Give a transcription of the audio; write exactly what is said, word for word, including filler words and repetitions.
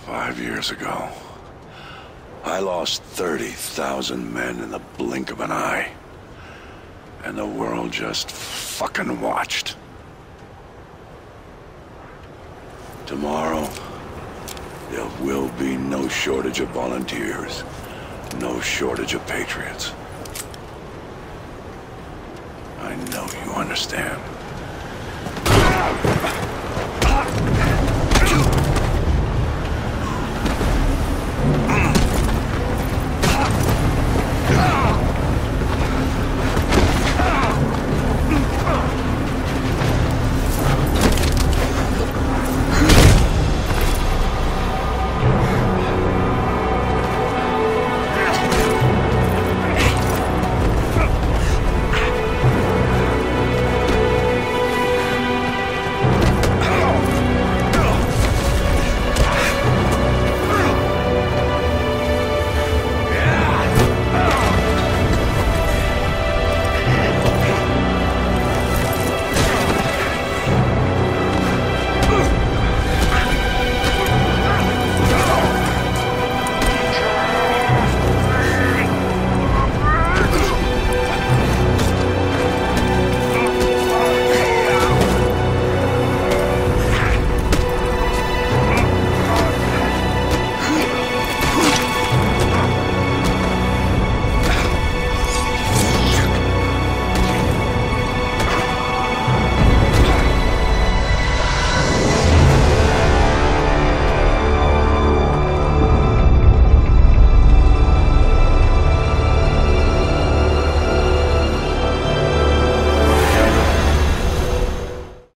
Five years ago, I lost thirty thousand men in the blink of an eye. And the world just fucking watched. Tomorrow, there will be no shortage of volunteers, no shortage of patriots. I know you understand.